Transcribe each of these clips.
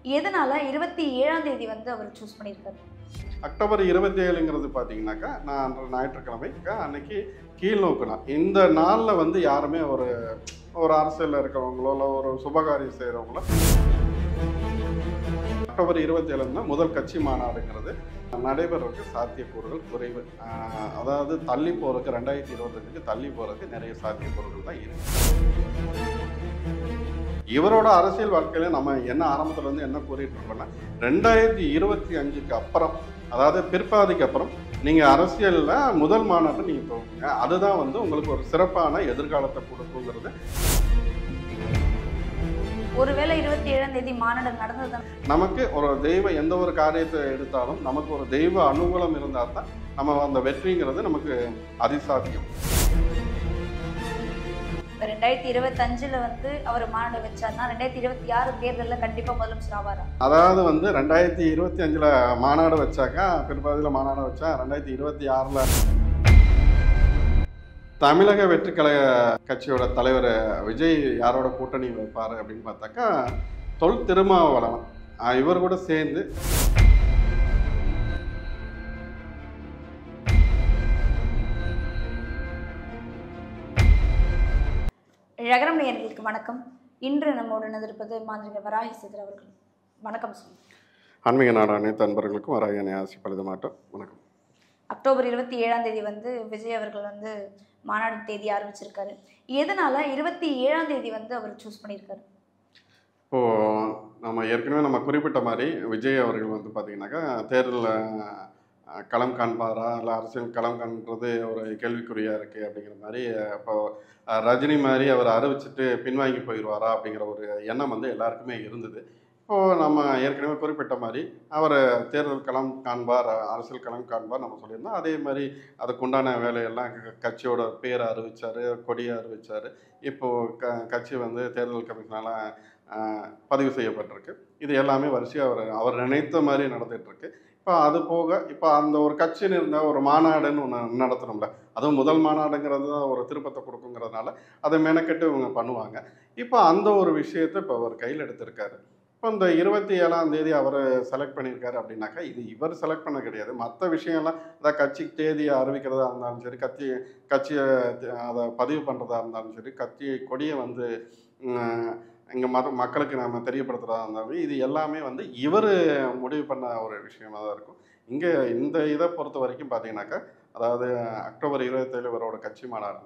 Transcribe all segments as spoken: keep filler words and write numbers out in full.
எதனால இருபத்தி ஏழாம் தேதி வந்து அவர் சூஸ் பண்ணியிருக்காரு? அக்டோபர் இருபத்தி ஏழுங்கிறது பார்த்தீங்கன்னாக்கா, நான் அன்று ஞாயிற்றுக்கிழமை அன்னைக்கு கீழ் நோக்குனா இந்த நாளில் வந்து யாருமே ஒரு ஒரு அரசியலில் இருக்கிறவங்களோ இல்லை ஒரு சுபகாரியம் செய்கிறவங்களோ அக்டோபர் இருபத்தி ஏழுன்னா முதல் கட்சி மாநாடுங்கிறது நடைபெறதுக்கு சாத்தியக்கூறுகள் குறைவு. அதாவது தள்ளி போகிறதுக்கு ரெண்டாயிரத்தி இருபத்தஞ்சுக்கு தள்ளி போகிறதுக்கு நிறைய சாத்தியக்கூறுகள் தான் இருக்கு. இவரோட அரசியல் வாழ்க்கையில நம்ம என்ன ஆரம்பத்துல இருந்து என்ன கூறிட்டு இருக்கோம்னா, ரெண்டாயிரத்தி இருபத்தி அஞ்சுக்கு அப்புறம், அதாவது பிற்பாதிக்கு அப்புறம் நீங்க அரசியல்ல முதல் மாநாட்டை நீங்க போவீங்க. அதுதான் வந்து உங்களுக்கு ஒரு சிறப்பான எதிர்காலத்தை கொடுக்குங்கிறது. ஒருவேளை இருபத்தி ஏழாம் தேதி மாநாடு நடந்தது, நமக்கு ஒரு தெய்வ எந்த ஒரு காரியத்தை எடுத்தாலும் நமக்கு ஒரு தெய்வ அனுகூலம் இருந்தால் தான் நம்ம அந்த வெற்றிங்கிறது நமக்கு அதிசாத்தியம். ரெண்டாயிரத்தி இருபத்தி அஞ்சுல வந்து அவர் மாநாடு வச்சார்னா ரெண்டாயிரத்தி இருபத்தி ஆறு தேர்தலில் கண்டிப்பா முதலமைச்சர் ஆவாரா? அதாவது வந்து ரெண்டாயிரத்தி இருபத்தி அஞ்சுல மாநாடு வச்சாக்கா, பிற்பாதியில் மாநாடு வச்சா ரெண்டாயிரத்தி இருபத்தி ஆறுல தமிழக வெற்றி கழக கட்சியோட தலைவர் விஜய் யாரோட கூட்டணி வைப்பாரு அப்படின்னு பார்த்தாக்கா, தொல் திருமாவளவன் இவர் கூட சேர்ந்து நகரம் நேயர்களுக்கு வணக்கம். இன்று நம்மோடு இருப்பது மாந்திரிகர் வராகி சிதர் அவர்கள். வணக்கம் சார். ஆன்மீக நாடு அனைத்து அன்பர்களுக்கும் வராகி ஆசி பழுத மாட்டோம். வணக்கம். அக்டோபர் இருபத்தி ஏழாம் தேதி வந்து விஜய் அவர்கள் வந்து மாநாடு தேதி ஆரம்பிச்சிருக்காரு. எதனால இருபத்தி ஏழாம் தேதி வந்து அவர் சூஸ் பண்ணியிருக்காரு? இப்போது நம்ம ஏற்கனவே நம்ம குறிப்பிட்ட மாதிரி விஜய் அவர்கள் வந்து பார்த்திங்கனாக்கா தேர்தலில் களம் காண்பாரா இல்லை அரசியல் களம் காண்றது ஒரு கேள்விக்குறியாக இருக்குது அப்படிங்கிற மாதிரி, இப்போ ரஜினி மாதிரி அவர் அறிவிச்சிட்டு பின்வாங்கி போயிடுவாரா அப்படிங்கிற ஒரு எண்ணம் வந்து எல்லாருக்குமே இருந்தது. இப்போது நம்ம ஏற்கனவே குறிப்பிட்ட மாதிரி அவர் தேர்தல் களம் காண்பார், அரசியல் களம் காண்பார் நம்ம சொல்லியிருந்தோம். அதே மாதிரி அதுக்குண்டான வேலையெல்லாம் கட்சியோட பேரை அறிவித்தார், கொடியை அறிவித்தார். இப்போது க கட்சி வந்து தேர்தல் கமிஷனால் பதிவு செய்யப்பட்டிருக்கு. இது எல்லாமே வரிசையாக அவர் அவர் நினைத்த மாதிரி நடந்துகிட்ருக்கு. இப்போ அது போக இப்போ அந்த ஒரு கட்சின்னு இருந்தால் ஒரு மாநாடுன்னு ஒன்று நடத்தணும்ல, அதுவும் முதல் மாநாடுங்கிறது தான் ஒரு திருப்பத்தை கொடுக்குங்கிறதுனால அதை மெனக்கெட்டு இவங்க பண்ணுவாங்க. இப்போ அந்த ஒரு விஷயத்தை இப்போ அவர் கையில் எடுத்திருக்காரு. இப்போ இந்த இருபத்தி ஏழாம் தேதி அவர் செலக்ட் பண்ணியிருக்காரு அப்படின்னாக்கா, இது இவர் செலக்ட் பண்ண கிடையாது. மற்ற விஷயம்லாம் அதாவது கட்சி தேதியை அறிவிக்கிறதா இருந்தாலும் சரி, கட்சி கட்சியை அதை பதிவு பண்ணுறதா இருந்தாலும் சரி, கட்சி கொடியை வந்து இங்கே மத மக்களுக்கு நம்ம தெரியப்படுத்துகிறதா இருந்தாலும், இது எல்லாமே வந்து இவர் முடிவு பண்ண ஒரு விஷயமாக தான் இருக்கும். இங்கே இந்த இதை பொறுத்த வரைக்கும் பார்த்தீங்கன்னாக்கா, அதாவது அக்டோபர் இருபத்தேழு இவரோட கட்சி மாநாடு.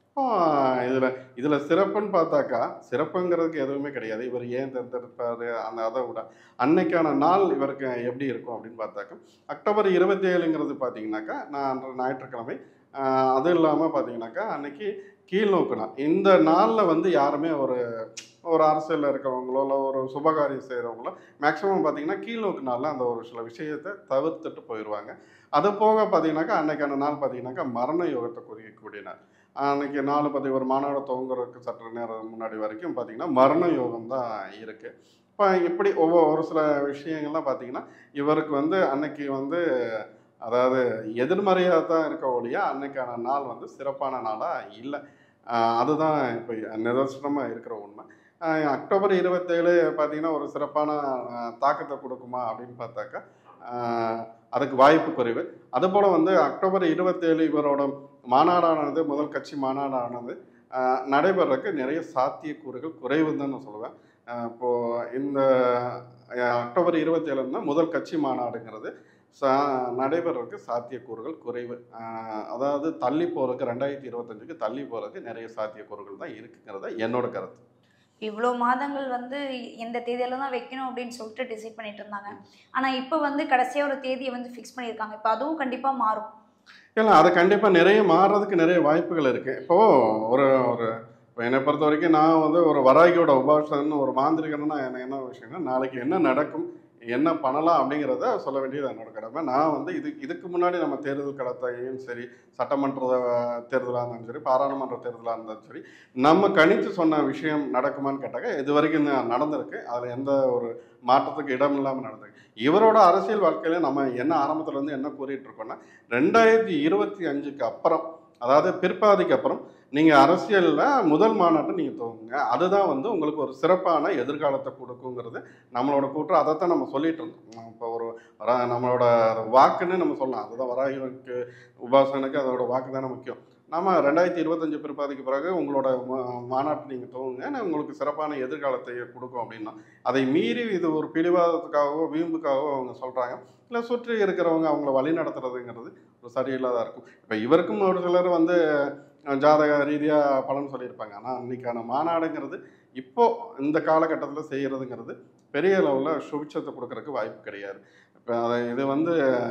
இதில் இதில் சிறப்புன்னு பார்த்தாக்கா, சிறப்புங்கிறதுக்கு எதுவுமே கிடையாது. இவர் ஏன் தேர்ந்தெடுப்பார் அந்த அதை விட அன்னைக்கான நாள் இவருக்கு எப்படி இருக்கும் அப்படின்னு பார்த்தாக்கா, அக்டோபர் இருபத்தி ஏழுங்கிறது பார்த்தீங்கன்னாக்கா, நான் அன்று ஞாயிற்றுக்கிழமை, அதுவும் இல்லாமல் பார்த்தீங்கன்னாக்கா அன்னைக்கு கீழ் நோக்குனா இந்த நாளில் வந்து யாருமே ஒரு ஒரு அரசியலில் இருக்கிறவங்களோ இல்லை ஒரு சுபகாரியம் செய்கிறவங்களோ மேக்ஸிமம் பார்த்தீங்கன்னா கீழ் நோக்கு நாளில் அந்த ஒரு சில விஷயத்தை தவிர்த்துட்டு போயிடுவாங்க. அது போக பார்த்தீங்கன்னாக்கா அன்னைக்கான நாள் பார்த்தீங்கன்னாக்கா மரண யோகத்தை குறிக்கக்கூடிய நாள். அன்றைக்கி நாலு பதி ஒரு மாநாடு துவங்குறதுக்கு சற்று நேரம் முன்னாடி வரைக்கும் பார்த்திங்கன்னா மரண யோகம் தான் இருக்குது. இப்போ இப்படி ஒவ்வொரு ஒரு சில விஷயங்கள்லாம் பார்த்திங்கன்னா இவருக்கு வந்து அன்னைக்கு வந்து அதாவது எதிர்மறையாக தான் இருக்க ஒழிய அன்னைக்கான நாள் வந்து சிறப்பான நாளாக இல்லை. அதுதான் இப்போ நிதர்சனமாக இருக்கிற உண்மை. அக்டோபர் இருபத்தேழு பார்த்திங்கன்னா ஒரு சிறப்பான தாக்கத்தை கொடுக்குமா அப்படின்னு பார்த்தாக்கா அதுக்கு வாய்ப்பு குறைவு. அதுபோல் வந்து அக்டோபர் இருபத்தேழு இவரோட மாநாடானது முதல் கட்சி மாநாடானது நடைபெறக்கு நிறைய சாத்தியக்கூறுகள் குறைவுன்னு தான் நான் சொல்லுவேன். இப்போது இந்த அக்டோபர் இருபத்தேழுன்னா முதல் கட்சி மாநாடுங்கிறது சா நடைபெறக்கு சாத்தியக்கூறுகள் குறைவு. அதாவது தள்ளி போகிறதுக்கு ரெண்டாயிரத்தி இருபத்தஞ்சுக்கு தள்ளி போகிறதுக்கு நிறைய சாத்தியக்கூறுகள் தான் இருக்குங்கிறத என்னோட கருத்து. இவ்வளோ மாதங்கள் வந்து எந்த தேதியில தான் வைக்கணும் அப்படின்னு சொல்லிட்டு டிசைட் பண்ணிட்டு இருந்தாங்க. ஆனால் இப்போ வந்து கடைசியாக ஒரு தேதியை வந்து ஃபிக்ஸ் பண்ணியிருக்காங்க. இப்போ அதுவும் கண்டிப்பாக மாறும். இல்லை, அது கண்டிப்பாக நிறைய மாறுறதுக்கு நிறைய வாய்ப்புகள் இருக்குது. இப்போது ஒரு ஒரு இப்போ என்னை பொறுத்த வரைக்கும் நான் வந்து ஒரு வராகியோட உபாசன்னு ஒரு மாந்திரிகன்னா எனக்கு என்ன விஷயம்னா, நாளைக்கு என்ன நடக்கும், என்ன பண்ணலாம் அப்படிங்கிறத சொல்ல வேண்டியது என்னோட கடமை. நான் வந்து இது இதுக்கு முன்னாடி நம்ம தேர்தல் களத்தையும் சரி, சட்டமன்ற தேர்தலாக இருந்தாலும் சரி, பாராளுமன்ற தேர்தலாக இருந்தாலும் சரி, நம்ம கணித்து சொன்ன விஷயம் நடக்குமான்னு கேட்டாக்க இது வரைக்கும் நடந்திருக்கு. அதில் எந்த ஒரு மாற்றத்துக்கு இடம் இல்லாமல் நடந்திருக்கு. இவரோட அரசியல் வாழ்க்கையில நம்ம என்ன ஆரம்பத்துலேருந்து என்ன கூறிட்டு இருக்கோம்னா, ரெண்டாயிரத்தி இருபத்தி அஞ்சுக்கு அப்புறம், அதாவது பிற்பாதிக்கு அப்புறம் நீங்கள் அரசியலில் முதல் மாநாட்டை நீங்கள் துவங்குங்க. அதுதான் வந்து உங்களுக்கு ஒரு சிறப்பான எதிர்காலத்தை கொடுக்குங்கிறது நம்மளோட கூற்று. அதைத்தான் நம்ம சொல்லிட்டு இருந்தோம். இப்போ ஒரு வரா நம்மளோட வாக்குன்னு நம்ம சொல்லலாம். அதுதான் வராகிக்கு உபாசனுக்கு அதோட வாக்கு தானே முக்கியம். நம்ம ரெண்டாயிரத்தி இருபத்தஞ்சு பிற்பாதிக்கு பிறகு உங்களோட மாநாட்டை நீங்கள் துவங்குங்க, உங்களுக்கு சிறப்பான எதிர்காலத்தை கொடுக்கும் அப்படின்னா, அதை மீறி இது ஒரு பிடிவாதத்துக்காகவோ வீம்புக்காகவோ அவங்க சொல்கிறாங்க. இல்லை சுற்றி இருக்கிறவங்க அவங்கள வழி நடத்துறதுங்கிறது ஒரு சரியில்லாத இருக்கும். இப்போ இவருக்கும் ஒரு சிலர் வந்து ஜாதக ரீதியாக பலன் சொல்லியிருப்பாங்க. ஆனால் அன்றைக்கான மாநாடுங்கிறது இப்போது இந்த காலகட்டத்தில் செய்கிறதுங்கிறது பெரிய அளவில் சுபிட்சத்தை கொடுக்கறதுக்கு வாய்ப்பு கிடையாது. இப்போ அதை இது வந்து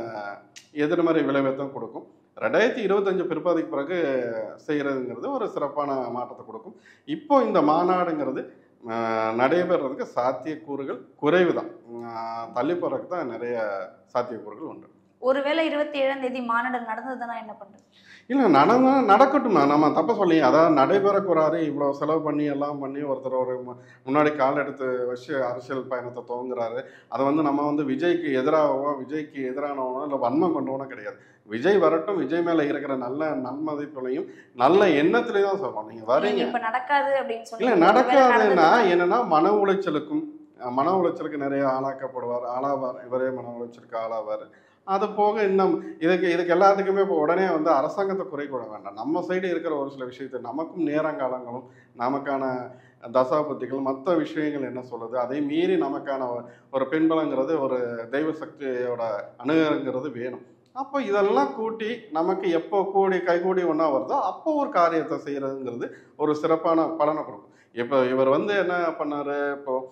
எதிர்மறை விளைவை தான் கொடுக்கும். ரெண்டாயிரத்தி இருபத்தஞ்சு பிற்பாதிக்கு பிறகு செய்கிறதுங்கிறது ஒரு சிறப்பான மாற்றத்தை கொடுக்கும். இப்போ இந்த மாநாடுங்கிறது நடைபெறதுக்கு சாத்தியக்கூறுகள் குறைவு தான். தள்ளி போகிறதுக்கு தான் நிறைய சாத்தியக்கூறுகள் உண்டு. ஒருவேளை இருபத்தி ஏழாம் தேதி மாநாடு நடந்ததுன்னா என்ன பண்ணுறது? இல்லை நடந்தா நடக்கட்டுமா, நம்ம தப்ப சொல்லி. அதாவது நடைபெறக்கூறாரு இவ்வளோ செலவு பண்ணி எல்லாம் பண்ணி ஒருத்தர் ஒரு முன்னாடி கால் எடுத்து வச்சு அரசியல் பயணத்தை துவங்குறாரு. அதை வந்து நம்ம வந்து விஜய்க்கு எதிராகவோ விஜய்க்கு எதிரானவனோ இல்லை வன்மம் கொண்டவனோ கிடையாது. விஜய் வரட்டும், விஜய் மேலே இருக்கிற நல்ல நன்மதிப்புலையும் நல்ல எண்ணத்துலையும் தான் சொல்றோம். நீங்கள் வரீங்க இப்போ நடக்காது அப்படின்னு சொல்லி இல்லை நடக்காதுன்னா என்னன்னா மன உளைச்சலுக்கும் மன உளைச்சலுக்கு நிறைய ஆளாக்கப்படுவார், ஆளாவார். இவரே மன உளைச்சலுக்கு ஆளாவார். அது போக இன்னும் இதுக்கு இதுக்கு எல்லாத்துக்குமே இப்போ உடனே வந்து அரசாங்கத்தை குறை கூட வேண்டாம். நம்ம சைடு இருக்கிற ஒரு சில விஷயத்தை நமக்கும் நேரங்காலங்களும் நமக்கான தசாபுத்திகள் மற்ற விஷயங்கள் என்ன சொல்லுது, அதை மீறி நமக்கான ஒரு பின்பலங்கிறது ஒரு தெய்வ சக்தியோட அணுகுங்கிறது வேணும். அப்போ இதெல்லாம் கூட்டி நமக்கு எப்போ கூடி கைகூடி ஒன்றா வருதோ அப்போ ஒரு காரியத்தை செய்கிறதுங்கிறது ஒரு சிறப்பான பலனை கொடுக்கும். இப்போ இவர் வந்து என்ன பண்ணார், இப்போது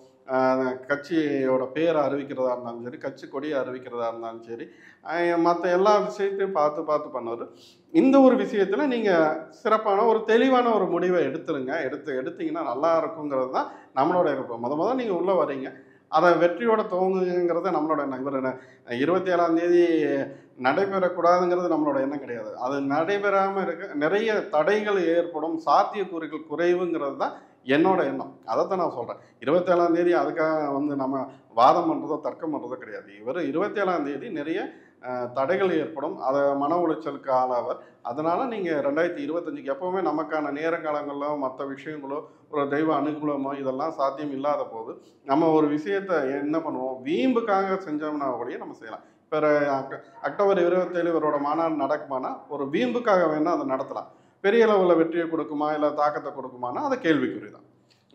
கட்சியோட பேரை அறிவிக்கிறதா இருந்தாலும் சரி, கட்சி கொடியை அறிவிக்கிறதா இருந்தாலும் சரி, மற்ற எல்லா விஷயத்தையும் பார்த்து பார்த்து பண்ணார். இந்த ஒரு விஷயத்தில் நீங்கள் சிறப்பான ஒரு தெளிவான ஒரு முடிவை எடுத்துருங்க. எடுத்து எடுத்தீங்கன்னா நல்லா இருக்குங்கிறது தான் நம்மளோட இருப்போம். முத முதல் நீங்கள் உள்ளே வரீங்க, அதை வெற்றியோட துவங்குங்கிறத நம்மளோட எண்ணம். இவர் இருபத்தி ஏழாம் தேதி நடைபெறக்கூடாதுங்கிறது நம்மளோட எண்ணம் கிடையாது. அது நடைபெறாமல் இருக்க நிறைய தடைகள் ஏற்படும், சாத்தியக்கூறுகள் குறைவுங்கிறது தான் என்னோட எண்ணம். அதைத்தான் நான் சொல்கிறேன். இருபத்தி ஏழாம் தேதி அதுக்காக வந்து நம்ம வாதம் பண்ணுறதோ தர்க்கம் பண்ணுறதோ கிடையாது. இவர் இருபத்தி ஏழாம் தேதி நிறைய தடைகள் ஏற்படும், அதை மன உளைச்சலுக்கு ஆளாவர். அதனால் நீங்கள் ரெண்டாயிரத்தி இருபத்தஞ்சுக்கு எப்போவுமே நமக்கான நேரங்காலங்களோ மற்ற விஷயங்களோ ஒரு தெய்வ அனுகூலமோ இதெல்லாம் சாத்தியம் இல்லாத போது நம்ம ஒரு விஷயத்தை என்ன பண்ணுவோம், வீம்புக்காக செஞ்சோம்னா கூடயே நம்ம செய்யலாம். இப்போ அக்டோபர் இருபத்தேழு இவரோட மாநாடு நடக்குமானா ஒரு வீம்புக்காக வேணால் அதை நடத்தலாம். பெரிய அளவில் வெற்றியை கொடுக்குமா இல்லை தாக்கத்தை கொடுக்குமானா அது கேள்விக்குறி தான்.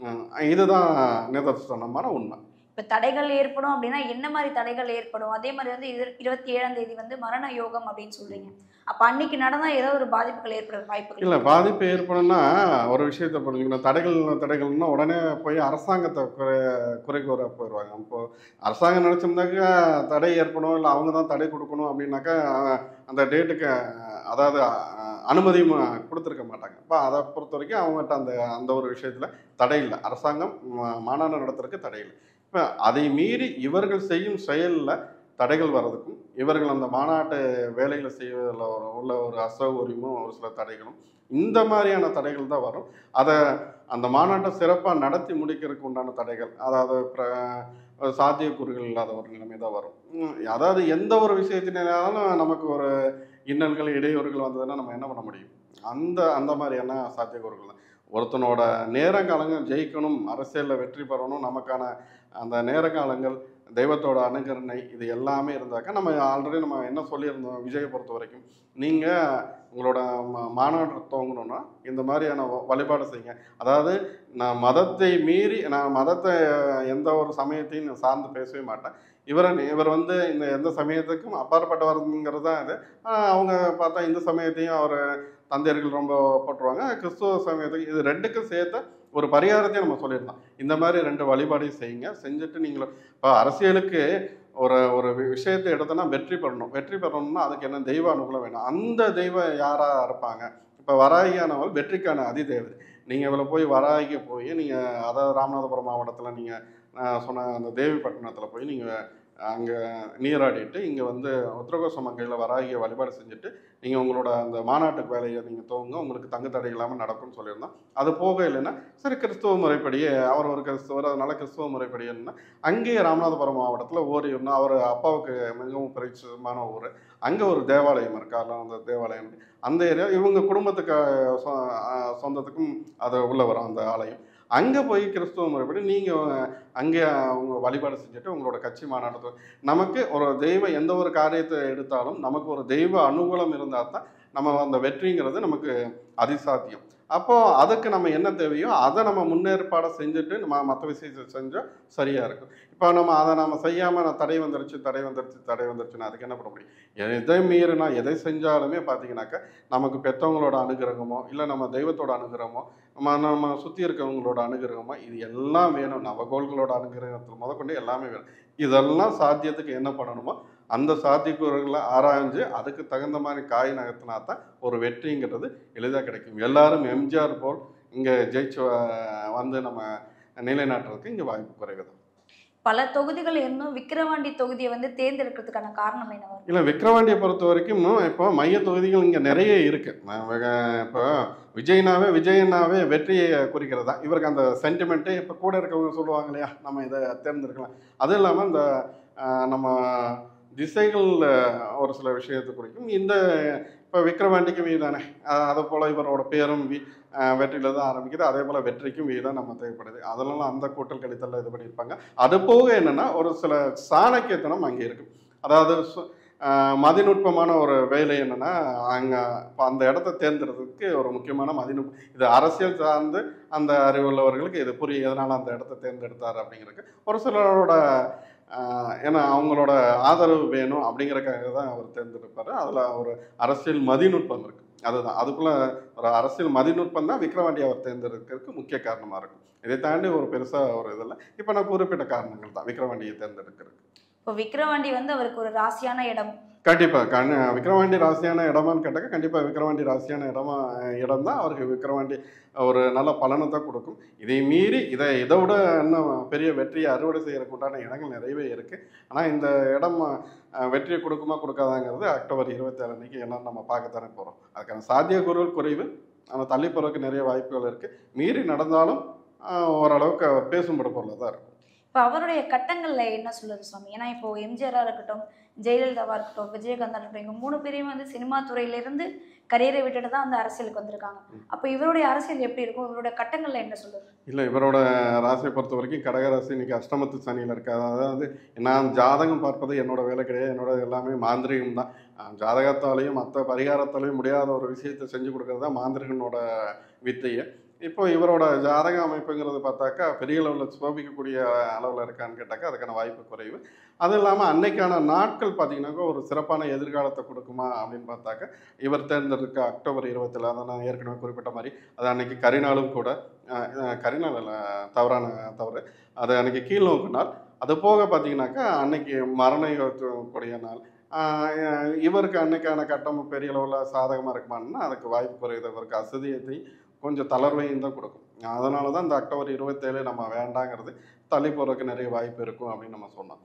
இதுதான் நிதர்சனமான உண்மை. இப்போ தடைகள் ஏற்படும் அப்படின்னா என்ன மாதிரி தடைகள் ஏற்படும்? அதே மாதிரி வந்து இது இருபத்தி ஏழாம் தேதி வந்து மரண யோகம் அப்படின்னு சொல்றீங்க. அப்போ அன்னைக்கு நடந்தால் ஏதோ ஒரு பாதிப்புகள் ஏற்பட வாய்ப்புகள் இல்லை. பாதிப்பு ஏற்படும்னா ஒரு விஷயத்தை புரிஞ்சுக்கணும். தடைகள் தடைகள்னா உடனே போய் அரசாங்கத்தை குறை குறை கூற போயிடுவாங்க. இப்போது அரசாங்கம் நினச்சிருந்தாக்கா தடை ஏற்படும் இல்லை அவங்க தான் தடை கொடுக்கணும் அப்படின்னாக்கா அந்த டேட்டுக்கு அதாவது அனுமதியும் கொடுத்துருக்க மாட்டாங்க. இப்போ அதை பொறுத்த வரைக்கும் அவங்ககிட்ட அந்த அந்த ஒரு விஷயத்தில் தடை இல்லை. அரசாங்கம் மாநாடு நடத்துறதுக்கு தடை இல்லை. இப்போ அதை மீறி இவர்கள் செய்யும் செயலில் தடைகள் வர்றதுக்கும் இவர்கள் அந்த மாநாட்டு வேலைகளை செய்வதில் உள்ள ஒரு அசௌகரியமும் ஒரு சில தடைகளும் இந்த மாதிரியான தடைகள் தான் வரும். அதை அந்த மாநாட்டை சிறப்பாக நடத்தி முடிக்கிறதுக்கு உண்டான தடைகள், அதாவது சாத்தியக்கூறுகள் இல்லாத ஒரு நிலைமை தான் வரும். அதாவது எந்த ஒரு விஷயத்தினாலும் நமக்கு ஒரு இன்னல்கள் இடையூறுகள் வந்ததுன்னா நம்ம என்ன பண்ண முடியும்? அந்த அந்த மாதிரியான சாத்தியக்கூறுகள் தான். ஒருத்தனோட நேரங்காலங்கள் ஜெயிக்கணும், அரசியலில் வெற்றி பெறணும், நமக்கான அந்த நேரங்காலங்கள் தெய்வத்தோட அனுகரணை இது எல்லாமே இருந்தாக்கா நம்ம ஆல்ரெடி நம்ம என்ன சொல்லியிருந்தோம் விஜயை பொறுத்த வரைக்கும், நீங்கள் உங்களோட மாநாடு துவங்கணுன்னா இந்த மாதிரியான வழிபாடு செய்யுங்க. அதாவது நான் மதத்தை மீறி நான் மதத்தை எந்த ஒரு சமயத்தையும் நான் சார்ந்து பேசவே மாட்டேன். இவரை இவர் வந்து இந்த எந்த சமயத்துக்கும் அப்பாற்பட்டவருங்கிறது தான் இது. அவங்க பார்த்தா இந்த சமயத்தையும் அவர் தந்தையர்கள் ரொம்ப போட்டுருவாங்க, கிறிஸ்துவ சமயத்துக்கு இது ரெண்டுக்கும் சேர்த்த ஒரு பரிகாரத்தையும் நம்ம சொல்லியிருந்தோம். இந்த மாதிரி ரெண்டு வழிபாடையும் செய்யுங்க. செஞ்சுட்டு நீங்களும் இப்போ அரசியலுக்கு ஒரு ஒரு விஷயத்தை எடுத்தோன்னா வெற்றி பெறணும். வெற்றி பெறணும்னா அதுக்கு என்ன தெய்வ அனுகூலம் வேணும். அந்த தெய்வம் யாராக இருப்பாங்க? இப்போ வராகியானவள் வெற்றிக்கான அதிதேவதை. நீங்கள் இதில் போய் வராகிக்கு போய் நீங்கள் அதாவது ராமநாதபுரம் மாவட்டத்தில் நீங்கள் சொன்ன அந்த தேவிப்பட்டினத்தில் போய் நீங்கள் அங்கே நீராடிட்டு இங்கே வந்து உத்திரகோச மங்கையில் வராகிய வழிபாடு செஞ்சுட்டு நீங்கள் உங்களோட அந்த மாநாட்டுக்கு வேலையை நீங்கள் துவங்க, உங்களுக்கு தங்கு தடை இல்லாமல் நடக்கும்னு சொல்லியிருந்தோம். அது போக இல்லைன்னா சரி கிறிஸ்துவ முறைப்படியே அவர் ஒரு கிறிஸ்துவர், அதனால கிறிஸ்துவ முறைப்படியேன்னா அங்கேயே ராமநாதபுரம் மாவட்டத்தில் ஓரியூர்னா அவர் அப்பாவுக்கு மிகவும் பரிச்சயமான ஊர், அங்கே ஒரு தேவாலயம் இருக்கு. அதெல்லாம் அந்த தேவாலயம் அந்த ஏரியா இவங்க குடும்பத்துக்கு சொந்தத்துக்கும் அது உள்ள வரும் அந்த ஆலயம். அங்கே போய் கிறிஸ்துவ முறைப்படி நீங்கள் அங்கே அவங்க வழிபாடு செஞ்சுட்டு உங்களோட கட்சி மாநாட்டத்தை, நமக்கு ஒரு தெய்வ எந்த ஒரு காரியத்தை எடுத்தாலும் நமக்கு ஒரு தெய்வ அனுகூலம் இருந்தால் தான் நம்ம அந்த வெற்றிங்கிறது நமக்கு அதிசாத்தியம். அப்போது அதுக்கு நம்ம என்ன தேவையோ அதை நம்ம முன்னேற்பாடை செஞ்சுட்டு நம்ம மற்ற விஷயத்தை செஞ்சால் சரியாக இருக்கும். இப்போ நம்ம அதை நம்ம செய்யாமல் நான் தடை வந்துருச்சு தடை வந்துருச்சு தடை வந்துருச்சுன்னா அதுக்கு என்ன பண்ண முடியும்? எதை மீறினா எதை செஞ்சாலுமே பார்த்தீங்கன்னாக்கா நமக்கு பெற்றவங்களோட அனுகிரகமோ இல்லை நம்ம தெய்வத்தோட அனுகிரகமோ நம்ம நம்ம சுற்றி இருக்கவங்களோட அனுகிரகமோ இது எல்லாம் வேணும். நவகோள்களோட அனுகிரகத்தில் முதற்கொண்டு எல்லாமே வேணும். இதெல்லாம் சாத்தியத்துக்கு என்ன பண்ணணுமோ அந்த சாத்தியக்கூறுகளை ஆராய்ஞ்சு அதுக்கு தகுந்த மாதிரி காய் நகர்த்தினா தான் ஒரு வெற்றிங்கிறது எளிதாக கிடைக்கும். எல்லாரும் எம்ஜிஆர் போல் இங்கே ஜெயிச்சு வந்து நம்ம நிலைநாட்டுறதுக்கு இங்கே வாய்ப்பு குறைவு தான். பல தொகுதிகள் இருந்தும் விக்கிரவாண்டி தொகுதியை வந்து தேர்ந்தெடுக்கிறதுக்கான காரணம் என்ன? இல்லை, விக்கிரவாண்டியை பொறுத்த வரைக்கும் இப்போ மைய தொகுதிகள் இங்கே நிறைய இருக்கு. இப்போ விஜய்னாவே விஜயனாவே வெற்றியை குறிக்கிறதா இவருக்கு அந்த சென்டிமெண்ட்டு. இப்போ கூட இருக்கவங்க சொல்லுவாங்க இல்லையா நம்ம இதை தேர்ந்தெடுக்கலாம். அதுவும் இல்லாமல் இந்த நம்ம திசைகள் ஒரு சில விஷயத்தை குறிக்கும். இந்த இப்போ விக்கிரவாண்டிக்கும் வீ தானே, அதே போல் இவரோட பேரும் வீ வெற்றியில் தான் ஆரம்பிக்குது. அதே போல் வெற்றிக்கும் வீ தான் நம்ம தேவைப்படுது. அதனால அந்த கூட்டல் கழித்தல் இது பண்ணியிருப்பாங்க. அது போக என்னென்னா ஒரு சில சாணக்கியத்தனம் அங்கே இருக்குது. அதாவது மதிநுட்பமான ஒரு வேலை என்னென்னா அங்கே இப்போ அந்த இடத்த தேர்ந்தெடுக்கிறதுக்கு ஒரு முக்கியமான மதிநுட்பம். இது அரசியல் சார்ந்து அந்த அறிவுள்ளவர்களுக்கு இது புரியும் எதனால் அந்த இடத்த தேர்ந்தெடுத்தார் அப்படிங்கிறதுக்கு. ஒரு சிலரோட ஏன்னா அவங்களோட ஆதரவு வேணும் அப்படிங்கிறக்காக தான் அவர் தேர்ந்தெடுப்பார். அதில் ஒரு அரசியல் மதிநுட்பம் இருக்குது. அதுதான் அதுக்குள்ளே ஒரு அரசியல் மதிநுட்பம் தான் விக்கிரவாண்டி அவர் தேர்ந்தெடுக்கிறதுக்கு முக்கிய காரணமாக இருக்கும். இதை தாண்டி ஒரு பெருசாக ஒரு இதில் இப்போ நான் குறிப்பிட்ட காரணங்கள் தான் விக்கிரவாண்டியை தேர்ந்தெடுக்கிறதுக்கு. இப்போ விக்கிரவாண்டி வந்து அவருக்கு ஒரு ராசியான இடம். கண்டிப்பாக கண் விக்கிரவாண்டி ராசியான இடமான்னு கேட்டாக்க கண்டிப்பாக விக்கிரவாண்டி ராசியான இடமா இடம் தான் அவருக்கு விக்கிரவாண்டி ஒரு நல்ல பலனை தான் கொடுக்கும். இதை மீறி இதை இதை விட இன்னும் பெரிய வெற்றியை அறுவடை செய்யறதுக்கு உண்டான இடங்கள் நிறையவே இருக்குது. ஆனால் இந்த இடம் வெற்றியை கொடுக்குமா கொடுக்காதாங்கிறது அக்டோபர் இருபத்தி ஏழு அன்னைக்கு எல்லாம் நம்ம பார்க்கத்தானே போகிறோம். அதுக்கான சாத்தியக்கூறுகள் குறைவு, ஆனால் தள்ளி போகிறதுக்கு நிறைய வாய்ப்புகள் இருக்குது. மீறி நடந்தாலும் ஓரளவுக்கு பேசும்பட பொருளாக தான் இருக்கும். இப்போ அவருடைய கட்டங்களில் என்ன சொல்லுது சுவாமி? ஏன்னா இப்போ எம்ஜிஆராக இருக்கட்டும், ஜெயலலிதாவாக இருக்கட்டும், விஜயகாந்தா இருக்கட்டும், இவங்க மூணு பேரையும் வந்து சினிமா துறையிலேருந்து கரியரை விட்டுட்டு தான் அந்த அரசியலுக்கு வந்திருக்காங்க. அப்போ இவருடைய அரசியல் எப்படி இருக்கும்? இவருடைய கட்டங்களில் என்ன சொல்லுது? இல்லை, இவரோட ராசியை பொறுத்த வரைக்கும் கடகராசி இன்னைக்கு அஷ்டமத்து சனியில் இருக்காது. அதாவது நான் ஜாதகம் பார்ப்பது என்னோட வேலை கிடையாது. என்னோட எல்லாமே மாந்திரிகம் தான். ஜாதகத்தாலையும் மற்ற பரிகாரத்தாலையும் முடியாத ஒரு விஷயத்தை செஞ்சு கொடுக்கறது தான் மாந்திரிகனோட வித்தையை. இப்போ இவரோட ஜாதக அமைப்புங்கிறது பார்த்தாக்கா பெரிய அளவில் சோபிக்கக்கூடிய அளவில் இருக்கான்னு கேட்டாக்கா அதுக்கான வாய்ப்பு குறைவு. அது இல்லாமல் அன்னைக்கான நாட்கள் பார்த்தீங்கன்னாக்கா ஒரு சிறப்பான எதிர்காலத்தை கொடுக்குமா அப்படின்னு பார்த்தாக்கா இவர் தேர்ந்தெடுக்க அக்டோபர் இருபத்தில் அதை நான் ஏற்கனவே குறிப்பிட்ட மாதிரி அது அன்னைக்கு கரிநாளும் கூட. கரிநாள் இல்லை, தவறான தவறு, அது அன்னைக்கு கீழ்நோக்கு நாள். அது போக பார்த்தீங்கன்னாக்கா அன்னைக்கு மரண கூடிய நாள். இவருக்கு அன்னைக்கான கட்டம் பெரிய அளவில் சாதகமாக இருக்குமான்னா அதுக்கு வாய்ப்பு குறையுது. இவருக்கு அசதியத்தை கொஞ்சம் தளர்வையும் தான் கொடுக்கும். அதனால தான் இந்த அக்டோபர் இருபத்தேழு நம்ம வேண்டாங்கிறது தள்ளி போகிறதுக்கு நிறைய வாய்ப்பு இருக்கும் அப்படின்னு நம்ம சொன்னோம்.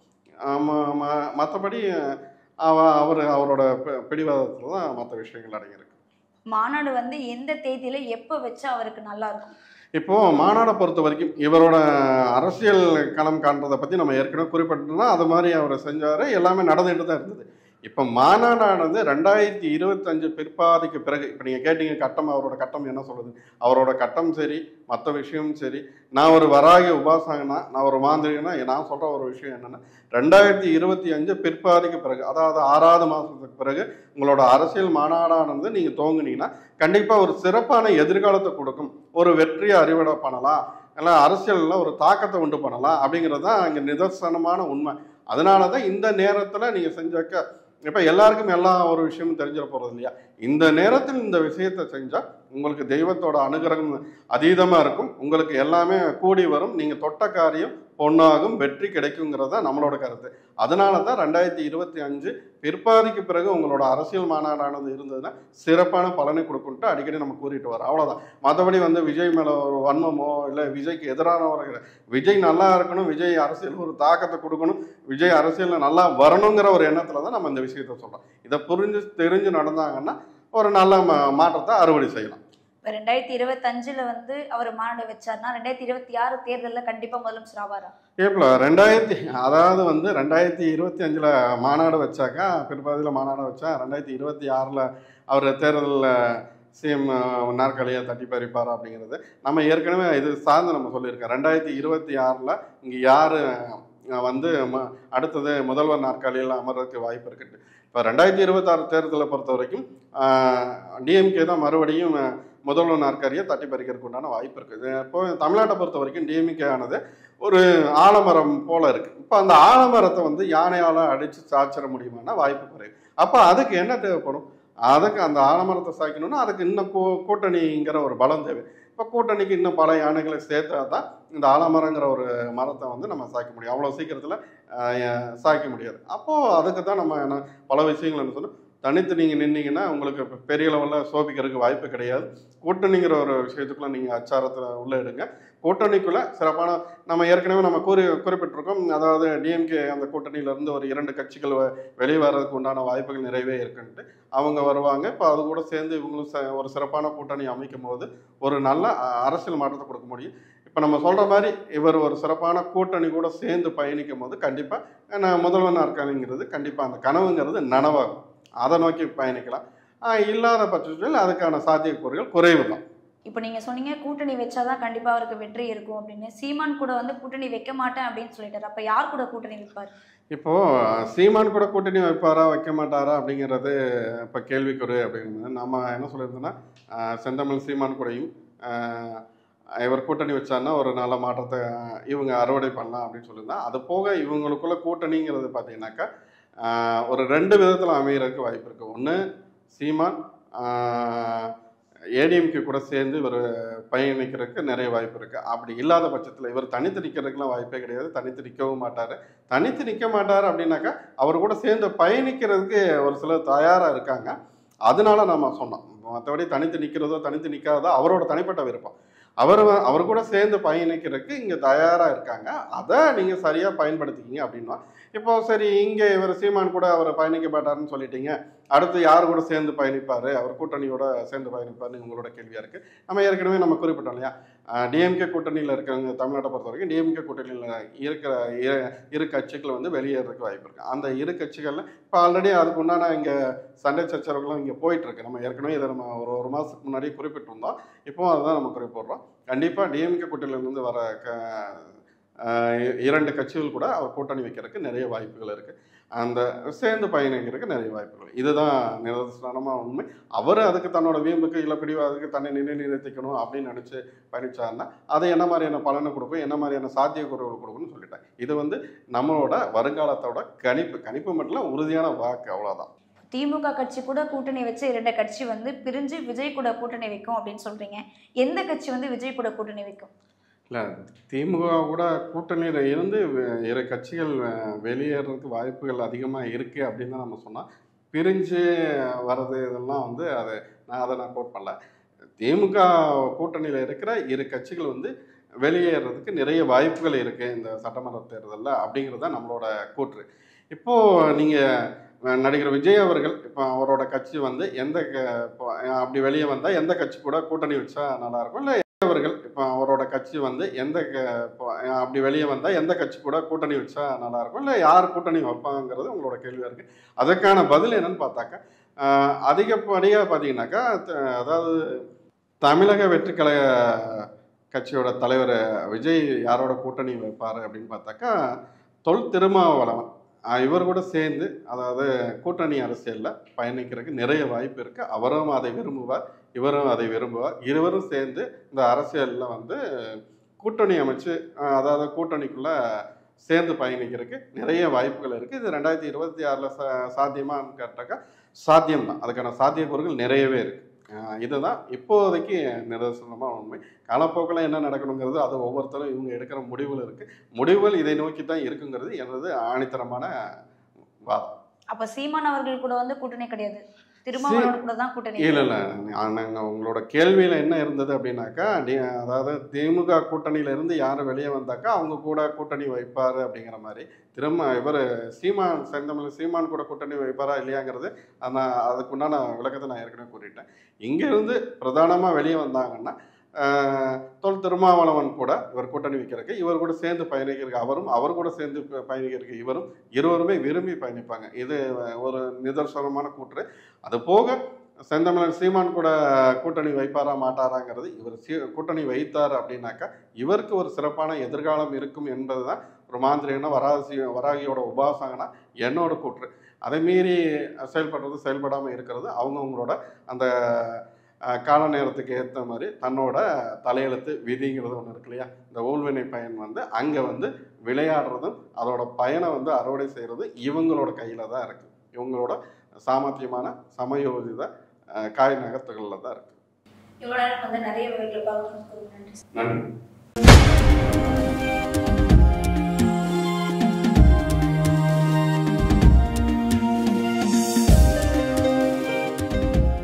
மற்றபடி அவ அவர் அவரோட பிடிவாதத்தில் தான் மற்ற விஷயங்கள் அடங்கியிருக்கு. மாநாடு வந்து எந்த தேதியில் எப்போ வச்சா அவருக்கு நல்லா இருக்கும்? இப்போது மாநாடை பொறுத்த வரைக்கும் இவரோட அரசியல் களம் காண்றதை பற்றி நம்ம ஏற்கனவே குறிப்பிட்டோம்னா அது மாதிரி அவர் செஞ்சார், எல்லாமே நடந்துகிட்டு தான் இருந்தது. இப்போ மாநாடானது ரெண்டாயிரத்தி இருபத்தஞ்சு பிற்பாதிக்கு பிறகு இப்போ நீங்கள் கேட்டீங்க கட்டம், அவரோட கட்டம் என்ன சொல்லுது? அவரோட கட்டம் சரி, மற்ற விஷயமும் சரி. நான் ஒரு வராகி உபாசகனா, நான் ஒரு மாந்திரிகனா, நான் சொல்கிற ஒரு விஷயம் என்னென்னா ரெண்டாயிரத்தி இருபத்தி அஞ்சு பிற்பாதிக்கு பிறகு, அதாவது ஆறாவது மாதத்துக்கு பிறகு உங்களோட அரசியல் மாநாடானது நீங்கள் துவங்குனீங்கன்னா கண்டிப்பாக ஒரு சிறப்பான எதிர்காலத்தை கொடுக்கும். ஒரு வெற்றியை அறிவிட பண்ணலாம், இல்லை அரசியலில் ஒரு தாக்கத்தை உண்டு பண்ணலாம் அப்படிங்கிறது தான் இங்கே நிதர்சனமான உண்மை. அதனால தான் இந்த நேரத்தில் நீங்கள் செஞ்சாக்க இப்போ எல்லாருக்கும் எல்லா ஒரு விஷயமும் தெரிஞ்சிட போகிறது இல்லையா? இந்த நேரத்தில் இந்த விஷயத்தை செஞ்சால் உங்களுக்கு தெய்வத்தோட அனுகிரகம் அதீதமாக இருக்கும். உங்களுக்கு எல்லாமே கூடி வரும். நீங்கள் தொட்ட காரியம் பொன்னாகும், வெற்றி கிடைக்குங்கிறத நம்மளோட கருத்து. அதனால தான் ரெண்டாயிரத்தி இருபத்தி அஞ்சு பிற்பாதிக்கு பிறகு உங்களோட அரசியல் மாநாடானது இருந்ததுன்னா சிறப்பான பலனை கொடுக்குன்ட்டு அடிக்கடி நம்ம கூறிட்டு வரோம். அவ்வளோதான். மற்றபடி வந்து விஜய் மேலே ஒரு வன்மமோ இல்லை விஜய்க்கு எதிரானவர்கள், விஜய் நல்லா இருக்கணும், விஜய் அரசியல் ஒரு தாக்கத்தை கொடுக்கணும், விஜய் அரசியலில் நல்லா வரணுங்கிற ஒரு எண்ணத்தில் தான் நம்ம இந்த விஷயத்த சொல்கிறோம். இதை புரிஞ்சு தெரிஞ்சு நடந்தாங்கன்னா ஒரு நல்ல மா மாற்றத்தை அறுவடை செய்யலாம். இப்போ ரெண்டாயிரத்தி இருபத்தஞ்சில் வந்து அவர் மாநாடு வச்சார்னா ரெண்டாயிரத்தி இருபத்தி ஆறு தேர்தலில் கண்டிப்பாக முதலமைச்சர் ஆவாரா? ஏப்ல ரெண்டாயிரத்தி அதாவது வந்து ரெண்டாயிரத்தி இருபத்தி அஞ்சில் மாநாடு வச்சாக்கா, பிற்பாதியில் மாநாடு வச்சா ரெண்டாயிரத்தி இருபத்தி ஆறில் அவர் தேர்தலில் சிஎம் நாற்காலியை தட்டி பறிப்பார் அப்படிங்கிறது நம்ம ஏற்கனவே இது சார்ந்து நம்ம சொல்லியிருக்கோம். ரெண்டாயிரத்தி இருபத்தி ஆறில் இங்கே யார் வந்து ம அடுத்தது முதல்வர் நாற்காலியில் அமர்றதுக்கு வாய்ப்பு இருக்குது. இப்போ ரெண்டாயிரத்தி இருபத்தாறு தேர்தலை பொறுத்த வரைக்கும் டிஎம்கே தான் மறுபடியும் முதல்வர் நாற்காலியை தட்டி பறிக்கிறதுக்கு உண்டான வாய்ப்பு இருக்குது. இப்போ தமிழ்நாட்டை பொறுத்த வரைக்கும் டிஎம்கே ஆனது ஒரு ஆலமரம் போல இருக்குது. இப்போ அந்த ஆலமரத்தை வந்து யானையால் அடித்து சாய்ச்சிட முடியுமானா வாய்ப்பு குறையும். அப்போ அதுக்கு என்ன தேவைப்படும்? அதுக்கு அந்த ஆலமரத்தை சாய்க்கணும்னா அதுக்கு இன்னும் கூ கூட்டணிங்கிற ஒரு பலம் தேவை. இப்போ கூட்டணிக்கு இன்னும் பல யானைகளை சேர்த்தா தான் இந்த ஆலமரங்கிற ஒரு மரத்தை வந்து நம்ம சாய்க்க முடியும். அவ்வளோ சீக்கிரத்தில் சாய்க்க முடியாது. அப்போது அதுக்கு தான் நம்ம என்ன பல விஷயங்கள் என்ன சொன்னோம். தனித்து நீங்கள் நின்னீங்கன்னா உங்களுக்கு பெரிய லெவலில் சோபிக்கிறதுக்கு வாய்ப்பு கிடையாது. கூட்டணிங்கிற ஒரு விஷயத்துக்குள்ளே நீங்கள் அச்சாரத்தில் உள்ளே எடுங்க. கூட்டணிக்குள்ளே சிறப்பான நம்ம ஏற்கனவே நம்ம கூறி குறிப்பிட்டிருக்கோம். அதாவது டிஎம்கே அந்த கூட்டணியிலேருந்து ஒரு இரண்டு கட்சிகள் வெளியே வர்றதுக்கு உண்டான வாய்ப்புகள் நிறையவே இருக்குன்ட்டு அவங்க வருவாங்க. இப்போ அது கூட சேர்ந்து இவங்களும் ச ஒரு சிறப்பான கூட்டணி அமைக்கும் போது ஒரு நல்ல அரசியல் மாற்றத்தை கொடுக்க முடியும். இப்போ நம்ம சொல்கிற மாதிரி இவர் ஒரு சிறப்பான கூட்டணி கூட சேர்ந்து பயணிக்கும் போது கண்டிப்பாக முதல்வர் நாற்காலிங்கிறது கண்டிப்பாக அந்த கனவுங்கிறது நனவாகும். அதை நோக்கி பயணிக்கலாம். இல்லாத பட்சத்தில் அதுக்கான சாத்தியக்கூறுகள் குறைவு தான். இப்போ நீங்கள் சொன்னீங்க கூட்டணி வச்சாதான் கண்டிப்பாக அவருக்கு வெற்றி இருக்கும் அப்படின்னு. சீமான் கூட வந்து கூட்டணி வைக்க மாட்டேன் அப்படின்னு சொல்லிட்டாரு. அப்போ யார் கூட கூட்டணி வைப்பார்? இப்போது சீமான் கூட கூட்டணி வைப்பாரா வைக்க மாட்டாரா அப்படிங்கிறது இப்போ கேள்விக்குறு. அப்படிங்கிறது நம்ம என்ன சொல்லியிருந்தோன்னா செந்தமிழ் சீமான் கூடயும் இவர் கூட்டணி வச்சாருன்னா ஒரு நல்ல மாற்றத்தை இவங்க அறுவடை பண்ணலாம் அப்படின்னு சொல்லியிருந்தா. அது போக இவங்களுக்குள்ள கூட்டணிங்கிறது பார்த்தீங்கன்னாக்கா ஒரு ரெண்டு விதத்தில் அமைகிறதுக்கு வாய்ப்பு இருக்குது. ஒன்று சீமான் ஏடிஎம்கே கூட சேர்ந்து இவர் பயணிக்கிறதுக்கு நிறைய வாய்ப்பு இருக்குது. அப்படி இல்லாத பட்சத்தில் இவர் தனித்து நிற்கிறதுக்குலாம் வாய்ப்பே கிடையாது. தனித்து நிற்கவும் மாட்டார். தனித்து நிற்க மாட்டார் அப்படின்னாக்கா அவர் கூட சேர்ந்து பயணிக்கிறதுக்கு ஒரு சிலர் தயாராக இருக்காங்க. அதனால நம்ம சொன்னோம். மற்றபடி தனித்து நிற்கிறதோ தனித்து நிற்காதோ அவரோட தனிப்பட்ட விருப்பம். அவர் அவர் கூட சேர்ந்து பயணிக்கிறதுக்கு இங்கே தயாராக இருக்காங்க. அதை நீங்கள் சரியாக பயன்படுத்திக்கிங்க அப்படின்னா. இப்போ சரி இங்கே இவர் சீமான் கூட அவர் பயணிக்க மாட்டாருன்னு சொல்லிட்டீங்க, அடுத்து யார் கூட சேர்ந்து பயணிப்பார், அவர் கூட்டணியோட சேர்ந்து பயணிப்பார்னு உங்களோட கேள்வியாக இருக்குது. நம்ம ஏற்கனவே நம்ம குறிப்பிட்டோம் இல்லையா, டிஎம்கே கூட்டணியில் இருக்கிறவங்க தமிழ்நாட்டை பொறுத்த வரைக்கும் டிஎம்கே கூட்டணியில் இருக்கிற இரு கட்சிகள் வந்து வெளியேறதுக்கு வாய்ப்பு இருக்குது. அந்த இரு கட்சிகளில் இப்போ ஆல்ரெடி அதுக்கு உண்டான இங்கே சண்டை சச்சரவுகளும் இங்கே போயிட்டுருக்கு. நம்ம ஏற்கனவே இதை நம்ம ஒரு ஒரு மாதத்துக்கு முன்னாடியே குறிப்பிட்டிருந்தோம். இப்போவும் அதுதான் நம்ம குறிப்பிட்றோம். கண்டிப்பாக டிஎம்கே கூட்டணியிலேருந்து வர க இரண்டு கட்சிகள் கூட அவர் கூட்டணி வைக்கிறதுக்கு நிறைய வாய்ப்புகள் இருக்குது. அந்த சேர்ந்து பயணிக்கிறதுக்கு நிறைய வாய்ப்புகள். இதுதான் நிதர்சனமான உண்மை. அவர் அதுக்கு தன்னோட வீம்புக்கு இல்லை பிடிவாதத்துக்கு தன்னை நிலைநிறுத்திக்கணும் அப்படின்னு நினச்சி பயணிச்சாருன்னா அதை என்ன மாதிரியான பலனை கொடுக்கும், என்ன மாதிரியான சாத்தியக்கூறுகள் கொடுக்கும்னு சொல்லிட்டேன். இது வந்து நம்மளோட வருங்காலத்தோட கணிப்பு கணிப்பு மட்டும் உறுதியான வாக்கு, அவ்வளோதான். திமுக கட்சி கூட கூட்டணி வச்சு இரண்டு கட்சி வந்து பிரிஞ்சு விஜய் கூட கூட்டணி வைக்கும் அப்படின்னு சொல்றீங்க. எந்த கட்சி வந்து விஜய் கூட கூட்டணி வைக்கும்? இல்லை, திமுக கூட கூட்டணியில் இருந்து இரு கட்சிகள் வெளியேறதுக்கு வாய்ப்புகள் அதிகமாக இருக்குது அப்படின்னு தான் நம்ம சொன்னால். பிரிஞ்சு வர்றது இதெல்லாம் வந்து அதை நான் அதை நான் கோட் பண்ணல. திமுக கூட்டணியில் இருக்கிற இரு கட்சிகள் வந்து வெளியேறதுக்கு நிறைய வாய்ப்புகள் இருக்குது இந்த சட்டமன்ற தேர்தலில் அப்படிங்கிறது தான் நம்மளோட கூற்று. இப்போது நீங்கள் நடிகர் விஜய் அவர்கள் இப்போ அவரோட கட்சி வந்து எந்த அப்படி வெளியே வந்தால் எந்த கட்சி கூட கூட்டணி வச்சா நல்லாயிருக்கும், இல்லை அவர்கள் இப்போ அவரோட கட்சி வந்து எந்த அப்படி வெளியே வந்தால் எந்த கட்சி கூட கூட்டணி வச்சா நல்லாயிருக்கும், இல்லை யார் கூட்டணி வைப்பாங்கிறது உங்களோட கேள்வியாக இருக்குது. அதுக்கான பதில் என்னன்னு பார்த்தாக்கா அதிகப்படியாக பார்த்தீங்கன்னாக்கா அதாவது தமிழக வெற்றி கழக கட்சியோட தலைவர் விஜய் யாரோட கூட்டணி வைப்பார் அப்படின்னு பார்த்தாக்கா தொல் திருமாவளவன் இவர் கூட சேர்ந்து அதாவது கூட்டணி அரசியலில் பயணிக்கிறதுக்கு நிறைய வாய்ப்பு இருக்குது. அவரும் அதை விரும்புவார், இவரும் அதை விரும்புவார். இருவரும் சேர்ந்து இந்த அரசியலில் வந்து கூட்டணி அமைச்சு அதாவது கூட்டணிக்குள்ளே சேர்ந்து பயணிக்கிறதுக்கு நிறைய வாய்ப்புகள் இருக்குது. இது ரெண்டாயிரத்தி இருபத்தி ஆறில் சா சாத்தியமானு கேட்டாக்கா சாத்தியம்தான். அதுக்கான சாத்தியக்கூறுகள் நிறையவே இருக்குது. அஹ் இதுதான் இப்போதைக்கு நிதர்சனமாக உண்மை. காலப்போக்கில் என்ன நடக்கணுங்கிறது அது ஒவ்வொருத்தரும் இவங்க எடுக்கிற முடிவில் இருக்குது. முடிவுகள் இதை நோக்கி தான் இருக்குங்கிறது எனது ஆணித்தரமான வாதம். அப்ப சீமான் அவர்கள் கூட வந்து கூட்டணி கிடையாது, திருமாவளவன் கூட தான் கூட்டணி. இல்லை இல்லை நாங்கள் உங்களோட கேள்வியில் என்ன இருந்தது அப்படின்னாக்கா, டி அதாவது திமுக கூட்டணியிலேருந்து யாரும் வெளியே வந்தாக்கா அவங்க கூட கூட்டணி வைப்பார் அப்படிங்கிற மாதிரி. திரும்ப இவர் சீமான் செந்தமிழ் சீமான் கூட கூட்டணி வைப்பாரா இல்லையாங்கிறது நான் அதுக்குண்டான விளக்கத்தை நான் ஏற்கனவே கூறிட்டேன். இங்கேருந்து பிரதானமாக வெளியே வந்தாங்கன்னா தொல் திருமாவளவன் கூட இவர் கூட்டணி வைக்கிறதுக்கு, இவர் கூட சேர்ந்து பயணிக்கிறதுக்கு அவரும், அவர் கூட சேர்ந்து பயணிக்கிறதுக்கு இவரும், இருவருமே விரும்பி பயணிப்பாங்க. இது ஒரு நிதர்சனமான கூற்று. அது போக செந்தமிழன் சீமான் கூட கூட்டணி வைப்பாரா மாட்டாராங்கிறது, இவர் சீ கூட்டணி வைத்தார் அப்படின்னாக்கா இவருக்கு ஒரு சிறப்பான எதிர்காலம் இருக்கும் என்பது தான் ஒரு மாந்திரிகனா வராசி வராகியோட உபாசகனா என்னோட கூற்று. அதை மீறி செயல்படுறது செயல்படாமல் இருக்கிறது அவங்கவுங்களோட அந்த கால நேரத்துக்கு ஏற்ற மாதிரி தன்னோட தலையெழுத்து விதிங்கிறது ஒன்று இருக்கு இல்லையா. இந்த ஊழ்வினை பயன் வந்து அங்கே வந்து விளையாடுறதும் அதோட பயனை வந்து அறுவடை செய்கிறது இவங்களோட கையில் தான் இருக்குது. இவங்களோட சாமர்த்தியமான சமயோஜித காய் நகர்த்துகளில் தான் இருக்குது. இவ்வளோ நேரம் வந்து நிறைய நன்றி.